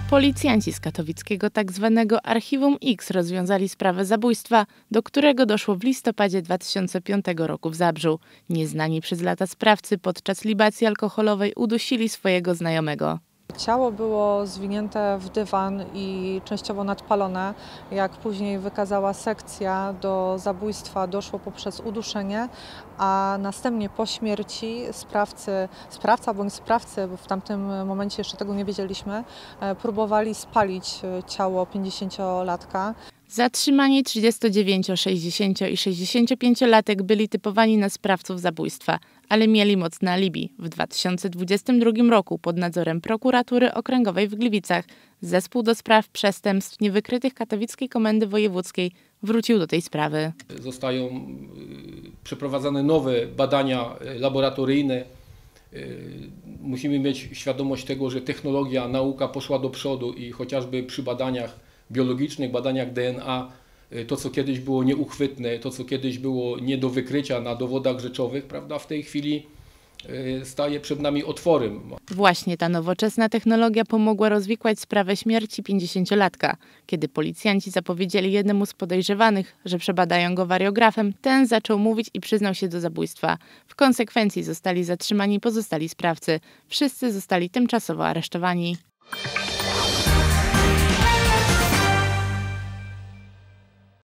Policjanci z katowickiego tzw. Archiwum X rozwiązali sprawę zabójstwa, do którego doszło w listopadzie 2005 roku w Zabrzu. Nieznani przez lata sprawcy podczas libacji alkoholowej udusili swojego znajomego. Ciało było zwinięte w dywan i częściowo nadpalone. Jak później wykazała sekcja, do zabójstwa doszło poprzez uduszenie, a następnie po śmierci sprawca bądź sprawcy, bo w tamtym momencie jeszcze tego nie wiedzieliśmy, próbowali spalić ciało 50-latka. Zatrzymani 39, 60 i 65-latek byli typowani na sprawców zabójstwa, ale mieli mocne alibi. W 2022 roku pod nadzorem prokuratury okręgowej w Gliwicach zespół do spraw przestępstw niewykrytych Katowickiej Komendy Wojewódzkiej wrócił do tej sprawy. Zostają przeprowadzane nowe badania laboratoryjne. Musimy mieć świadomość tego, że technologia, nauka poszła do przodu i chociażby przy badaniach biologicznych, badaniach DNA, to co kiedyś było nieuchwytne, to co kiedyś było nie do wykrycia na dowodach rzeczowych, prawda, w tej chwili staje przed nami otworem. Właśnie ta nowoczesna technologia pomogła rozwikłać sprawę śmierci 50-latka. Kiedy policjanci zapowiedzieli jednemu z podejrzewanych, że przebadają go wariografem, ten zaczął mówić i przyznał się do zabójstwa. W konsekwencji zostali zatrzymani pozostali sprawcy. Wszyscy zostali tymczasowo aresztowani.